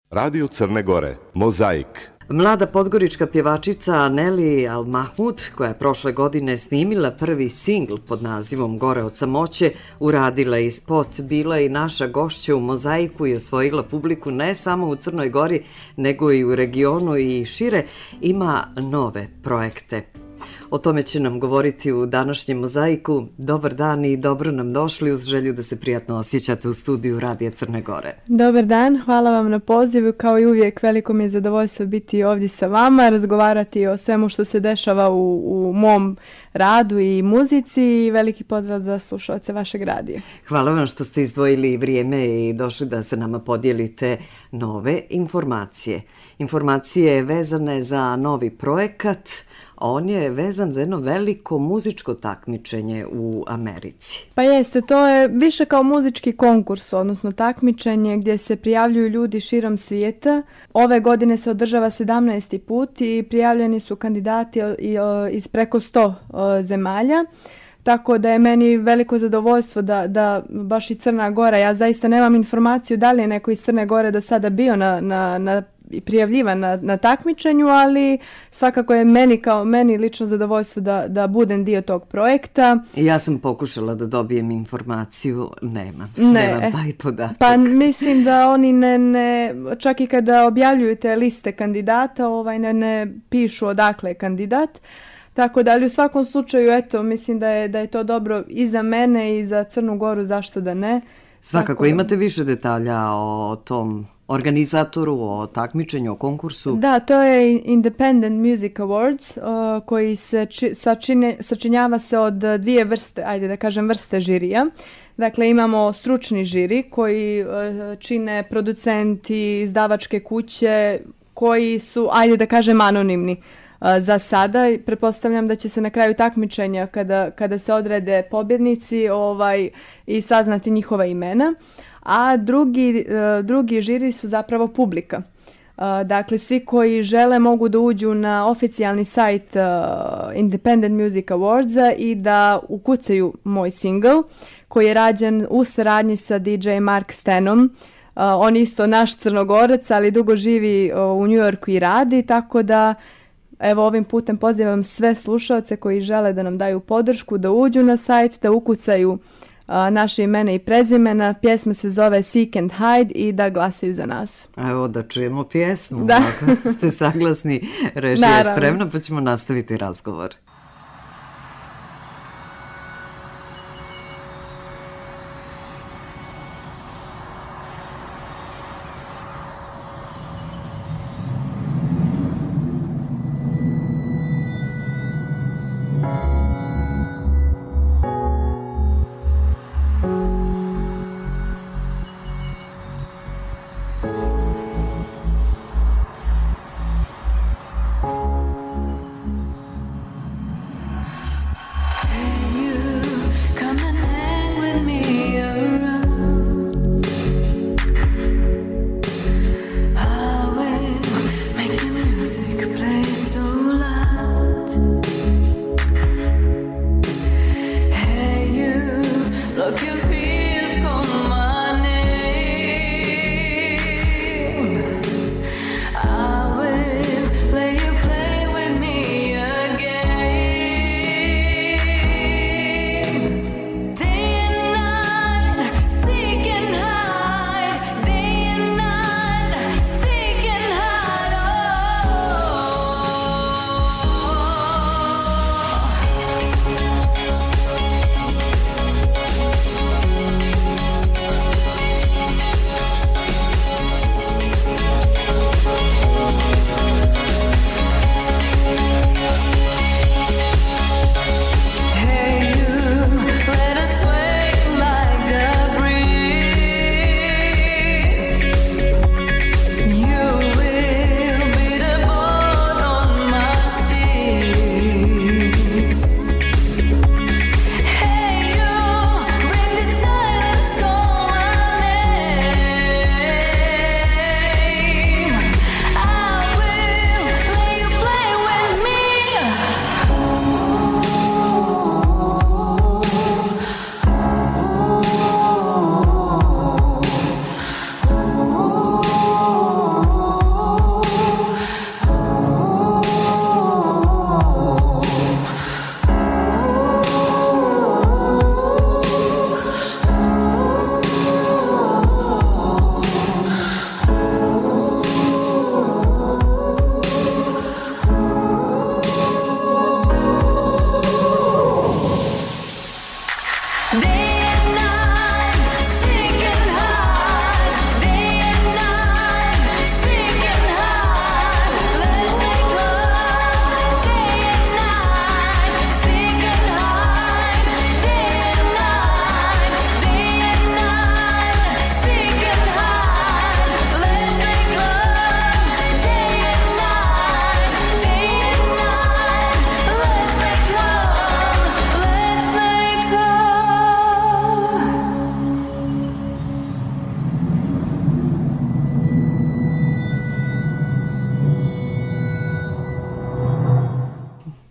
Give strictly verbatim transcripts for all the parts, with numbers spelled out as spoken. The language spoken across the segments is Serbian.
Radio Crne Gore, Mozaik. Mlada podgorička pjevačica Neli Al-Mahmud, koja je prošle godine snimila prvi singl pod nazivom Gore od samoće, uradila i spot, bila i naša gošća u Mozaiku i osvojila publiku ne samo u Crnoj Gori, nego i u regionu i šire, ima nove projekte. O tome će nam govoriti u današnjem Mozaiku. Dobar dan i dobro nam došli uz želju da se prijatno osjećate u studiju Radija Crne Gore. Dobar dan, hvala vam na pozivu. Kao i uvijek, veliko mi je zadovoljstvo biti ovdje sa vama, razgovarati o svemu što se dešava u, u mom radu i muzici i veliki pozdrav za slušalce vašeg radija. Hvala vam što ste izdvojili vrijeme i došli da se nama podijelite nove informacije. Informacije vezane za novi projekat. On je vezan za jedno veliko muzičko takmičenje u Americi. Pa jeste, to je više kao muzički konkurs, odnosno takmičenje gdje se prijavljuju ljudi širom svijeta. Ove godine se održava sedamnaesti put i prijavljeni su kandidati iz preko sto zemalja. Tako da je meni veliko zadovoljstvo da, da baš i Crna Gora, ja zaista nemam informaciju da li je neko iz Crne Gore do sada bio na, na, na prijavljivan na, na takmičenju, ali svakako je meni kao meni lično zadovoljstvo da, da budem dio tog projekta. Ja sam pokušala da dobijem informaciju, nemam. Ne, nemam taj podatak. Pa mislim da oni ne, ne, čak i kada objavljuju te liste kandidata, ovaj, ne, ne pišu odakle je kandidat. Tako da, ali u svakom slučaju, eto, mislim da je, da je to dobro i za mene i za Crnu Goru, zašto da ne. Svakako, tako, imate više detalja o tom organizatoru, o takmičenju, o konkursu? Da, to je Independent Music Awards, uh, koji se či, sačine, sačinjava se od dvije vrste, ajde da kažem vrste žirija. Dakle, imamo stručni žiri koji uh, čine producenti, izdavačke kuće, koji su, ajde da kažem, anonimni. Za sada pretpostavljam da će se na kraju takmičenja kada, kada se odrede pobjednici ovaj, i saznati njihova imena, a drugi, drugi žiri su zapravo publika. Dakle, svi koji žele mogu da uđu na oficijalni sajt Independent Music Awardsa i da ukucaju moj single koji je rađen u saradnji sa D J Mark Stenom. On je isto naš Crnogorac, ali dugo živi u New Yorku i radi, tako da evo ovim putem pozivam sve slušalce koji žele da nam daju podršku, da uđu na sajt, da ukucaju a, naše imena i prezimena. Pjesma se zove Seek and Hide i da glasaju za nas. Evo da čujemo pjesmu. Da. Ako ste saglasni, režija je spremna pa ćemo nastaviti razgovor.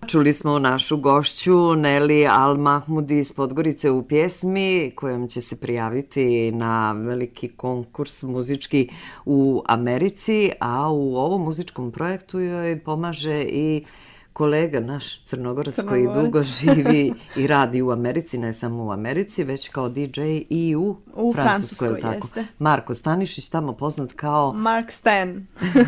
Čuli smo našu gošću Neli Al Mahmudi iz Podgorice u pjesmi kojom će se prijaviti na veliki konkurs muzički u Americi, a u ovom muzičkom projektu joj pomaže i kolega naš Crnogorac, Crnogorac. koji dugo živi i radi u Americi, ne samo u Americi, već kao D J i u, U Francuskoj, je li Francuskoj, tako? jeste. Marko Stanišić, tamo poznat kao... Mark Stan.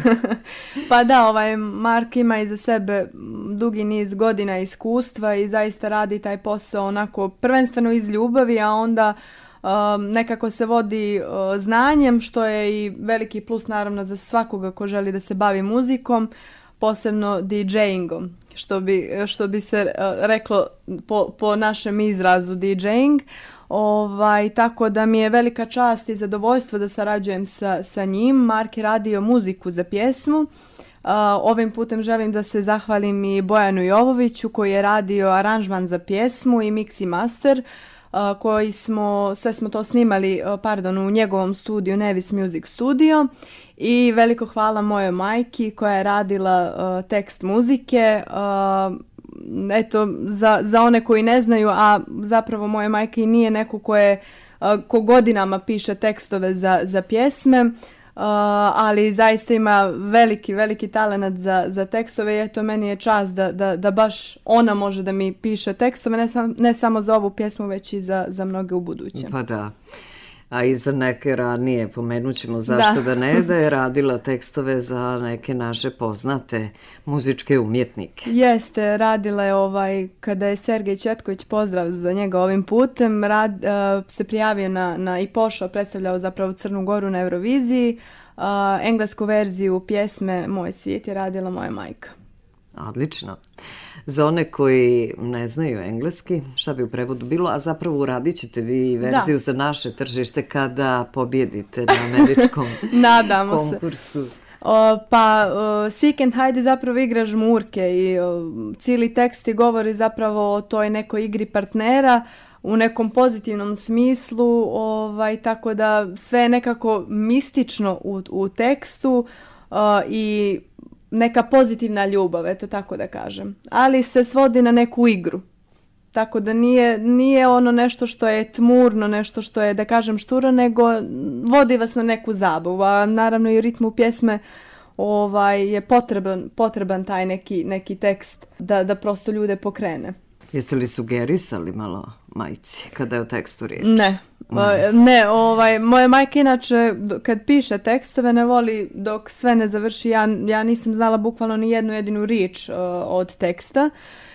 Pa da, ovaj Mark ima iza sebe dugi niz godina iskustva i zaista radi taj posao onako prvenstveno iz ljubavi, a onda um, nekako se vodi uh, znanjem, što je i veliki plus naravno za svakoga ko želi da se bavi muzikom, posebno DJingom, što bi, što bi se uh, reklo po, po našem izrazu DJing. Ovaj, tako da mi je velika čast i zadovoljstvo da sarađujem sa, sa njim. Mark je radio muziku za pjesmu. Uh, ovim putem želim da se zahvalim i Bojanu Jovoviću koji je radio aranžman za pjesmu i mix i master, uh, koji smo, sve smo to snimali uh, pardon, u njegovom studiju Nevis Music Studio. I veliko hvala mojoj majki koja je radila uh, tekst muzike. Uh, eto, za, za one koji ne znaju, a zapravo moja majka i nije neko ko, je, uh, ko godinama piše tekstove za, za pjesme, uh, ali zaista ima veliki, veliki talent za, za tekstove i eto, meni je čast da, da, da baš ona može da mi piše tekstove, ne, sam, ne samo za ovu pjesmu, već i za, za mnoge u budućem. Pa da. A i za neke ranije, pomenut ćemo zašto da. da ne, da je radila tekstove za neke naše poznate muzičke umjetnike. Jeste, radila je ovaj, kada je Sergej Četković, pozdrav za njega ovim putem, rad, uh, se prijavio na, na i pošao, predstavljao zapravo Crnu Goru na Euroviziji, uh, englesku verziju pjesme Moj svijet je radila moja majka. Odlično. Za one koji ne znaju engleski, šta bi u prevodu bilo, a zapravo uradit ćete vi verziju da. za naše tržište kada pobjedite na američkom Nadamo konkursu. Se. O, pa o, Seek and Hide zapravo igra žmurke i o, cijeli tekst govori zapravo o toj nekoj igri partnera u nekom pozitivnom smislu, ovaj, tako da sve je nekako mistično u, u tekstu o, i neka pozitivna ljubav, eto tako da kažem. Ali se svodi na neku igru. Tako da nije, nije ono nešto što je tmurno, nešto što je, da kažem, šturo, nego vodi vas na neku zabavu. A naravno i u ritmu pjesme ovaj, je potreban, potreban taj neki, neki tekst da, da prosto ljude pokrene. Jeste li sugerisali malo majci kada je o tekstu riječ? Ne. Mm. Ne, ovaj, moja majka inače kad piše tekstove ne voli dok sve ne završi. Ja, ja nisam znala bukvalno ni jednu jedinu riječ uh, od teksta.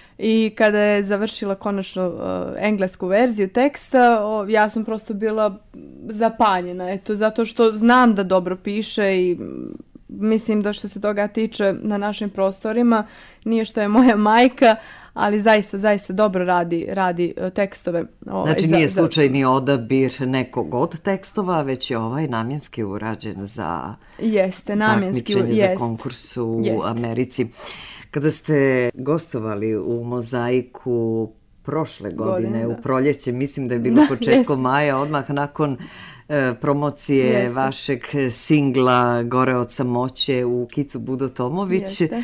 I kada je završila konačno uh, englesku verziju teksta, uh, ja sam prosto bila zapanjena. Eto, zato što znam da dobro piše i mislim da što se toga tiče na našim prostorima, nije što je moja majka, ali zaista, zaista dobro radi, radi tekstove. Ovaj, znači nije za, slučajni za... odabir nekog od tekstova, već je ovaj namjenski urađen za jeste, namjenski, takmičenje jest, za konkurs u jest. Americi. Kada ste gostovali u Mozaiku prošle godine, godine u proljeće, mislim da je bilo početkom maja, odmah nakon e, promocije jeste. vašeg singla Gore od samoće u Kicu Budo Tomović, jeste.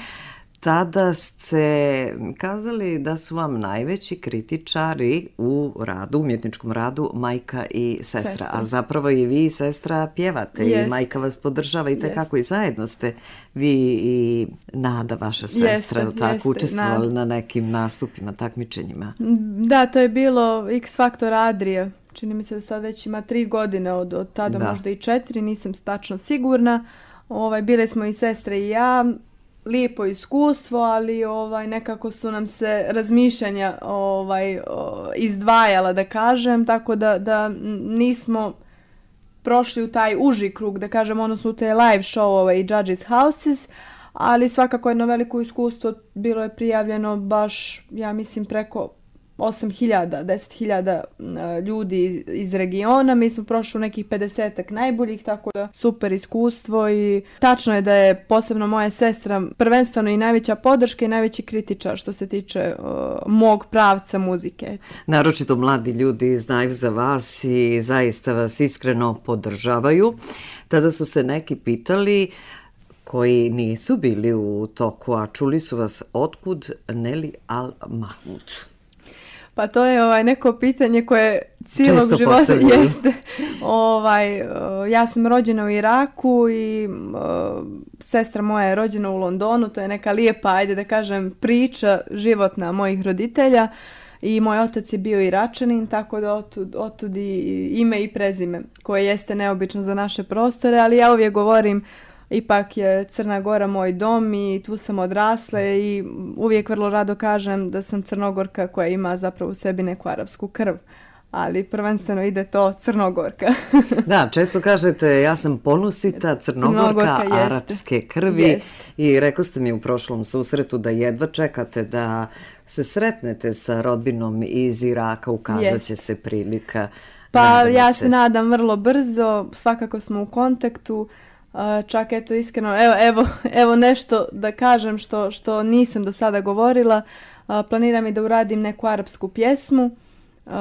Tada ste kazali da su vam najveći kritičari u radu, umjetničkom radu, majka i sestra. sestra. A zapravo i vi i sestra pjevate jest. i majka vas podržava i tekako i zajedno ste vi i Nada, vaša sestra, jeste, tako, jeste, učestvovali Nada. na nekim nastupima, takmičenjima. Da, to je bilo X Factor Adria. Čini mi se da sad već ima tri godine, od, od tada da. možda i četiri, nisam tačno sigurna. Ovaj, bile smo i sestre i ja. Lijepo iskustvo, ali ovaj nekako su nam se razmišljanja ovaj izdvajala, da kažem, tako da da nismo prošli u taj uži krug, da kažem, odnosno u te live showove i judges houses, ali svakako jedno veliko iskustvo, bilo je prijavljeno baš, ja mislim, preko osam hiljada, deset hiljada ljudi iz regiona. Mi smo prošli u nekih pedesetak najboljih, tako da super iskustvo i tačno je da je posebno moja sestra prvenstveno i najveća podrška i najveći kritičar što se tiče uh, mog pravca muzike. Naročito mladi ljudi znaju za vas i zaista vas iskreno podržavaju. Tada su se neki pitali koji nisu bili u toku, a čuli su vas otkud Nelly Al Mahmud. Pa to je ovaj neko pitanje koje cijelog Često života postavljaju. jeste. Ovaj, uh, ja sam rođena u Iraku i uh, sestra moja je rođena u Londonu. To je neka lijepa, ajde da kažem, priča životna mojih roditelja. I moj otac je bio Iračanin, tako da otud, otud i ime i prezime, koje jeste neobično za naše prostore, ali ja uvijek govorim, ipak je Crna Gora moj dom i tu sam odrasla i uvijek vrlo rado kažem da sam Crnogorka koja ima zapravo u sebi neku arapsku krv. Ali prvenstveno ide to Crnogorka. Da, često kažete ja sam ponosita Crnogorka, Crnogorka jeste. arapske krvi Jest. i rekli ste mi u prošlom susretu da jedva čekate da se sretnete sa rodbinom iz Iraka, ukazat će Jest. se prilika. Pa Nadamo ja se. se nadam vrlo brzo, svakako smo u kontaktu. Uh, čak eto iskreno, evo, evo, evo nešto da kažem što, što nisam do sada govorila. Uh, planiram i da uradim neku arapsku pjesmu. Uh,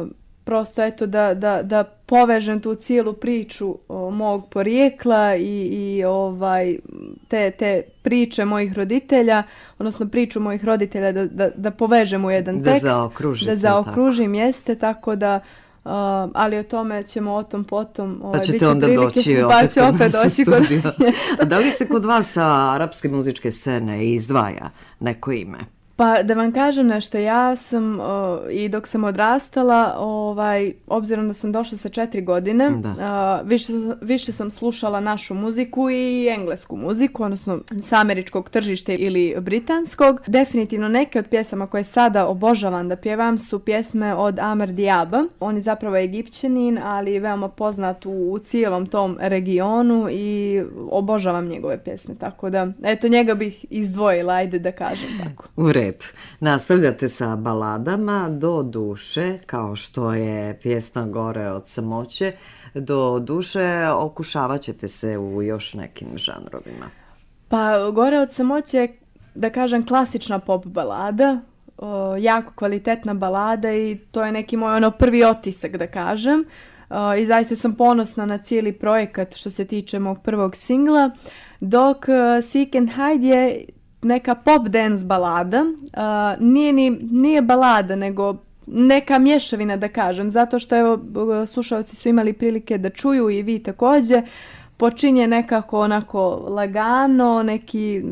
prosto eto da, da, da povežem tu cijelu priču o, mog porijekla i, i ovaj, te, te priče mojih roditelja, odnosno priču mojih roditelja da, da, da povežem u jedan Da tekst. zaokružite, Da zaokružim, jeste, tako da Uh, ali o tome ćemo o tom potom. Ovaj, Pa ćete bit će onda prilike, doći pa opet ću kod opet nas u doći kod... studio. A da li se kod vas sa arapske muzičke scene izdvaja neko ime? Pa da vam kažem nešto, ja sam uh, i dok sam odrastala, ovaj, obzirom da sam došla sa četiri godine, uh, više, više sam slušala našu muziku i englesku muziku, odnosno sa američkog tržišta ili britanskog. Definitivno neke od pjesama koje sada obožavam da pjevam su pjesme od Amr Diaba. On je zapravo Egipćanin, ali je veoma poznat u, u cijelom tom regionu i obožavam njegove pjesme, tako da eto njega bih izdvojila, ajde da kažem tako. U redu. Nastavljate sa baladama do duše, kao što je pjesma Gore od samoće. Do duše okušavat ćete se u još nekim žanrovima. Pa Gore od samoće je, da kažem, klasična pop balada, o, jako kvalitetna balada i to je neki moj ono prvi otisak, da kažem. O, I zaista sam ponosna na cijeli projekat što se tiče mog prvog singla, dok uh, Seek and Hide je neka pop dance balada, uh, nije, ni, nije balada nego neka mješavina da kažem, zato što evo slušalci su imali prilike da čuju i vi također, počinje nekako onako lagano, neki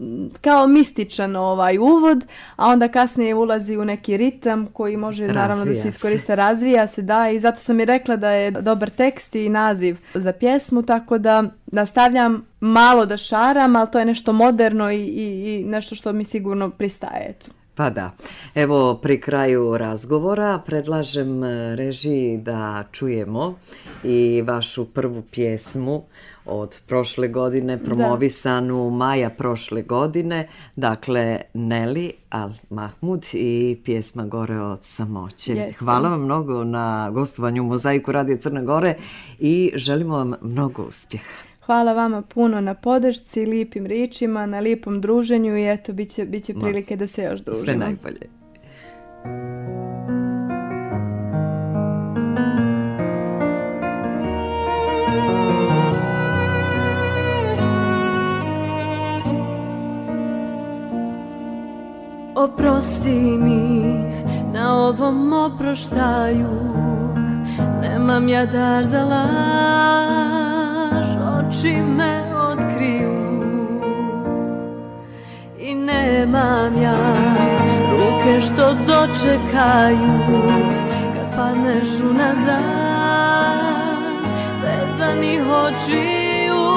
kao mističan ovaj uvod, a onda kasnije ulazi u neki ritam koji može Razvija naravno da se se. iskoriste, razvija se, da, i zato sam i rekla da je dobar tekst i naziv za pjesmu, tako da nastavljam malo da šaram, ali to je nešto moderno i, i, i nešto što mi sigurno pristaje. Eto. Pa da. Evo, pri kraju razgovora predlažem režiji da čujemo i vašu prvu pjesmu od prošle godine, promovisanu maja prošle godine, dakle Nelly Al Mahmud i pjesma Gore od samoće. Jeste. Hvala vam mnogo na gostovanju u Mozaiku Radio Crne Gore i želimo vam mnogo uspjeha. Hvala vama puno na podršci, lijepim riječima, na lijepom druženju i eto, bit će, bit će prilike da se još družimo. Sve najbolje. Oprosti mi na ovom oproštaju, nemam ja dar za laž, oči me otkriju i nemam ja ruke što dočekaju kad padneš unazad, vezanih očiju.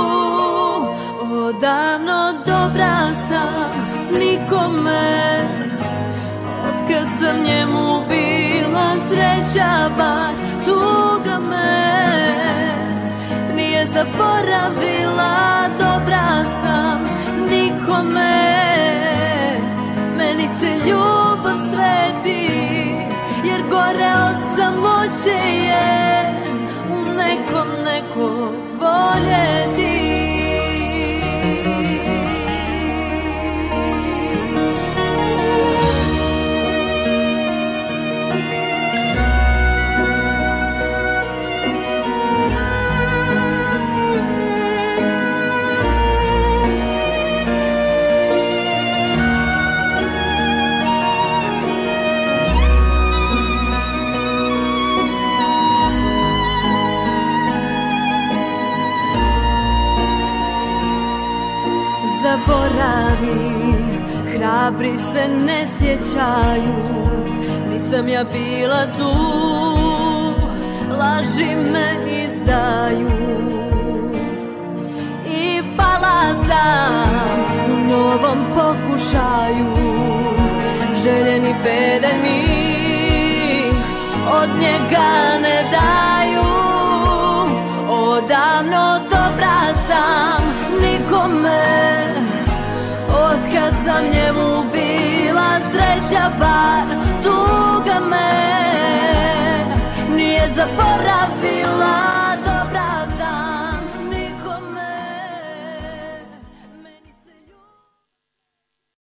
Odavno dobra sam nikome, otkad sam njemu bila, sreća bar tuga me nije zaboravila. Dobra sam nikome, meni se ljubav sveti, jer gore od samoće je u nekom neko voljeti. zaboravi, hrabri se ne sjećaju, nisam ja bila tu, laži me izdaju. I pala sam u novom pokušaju, željeni pedalj mi od njega ne daju. Odavno dobra sam nikome, otkad sam njemu bila, sreća bar tuga me nije zaboravila.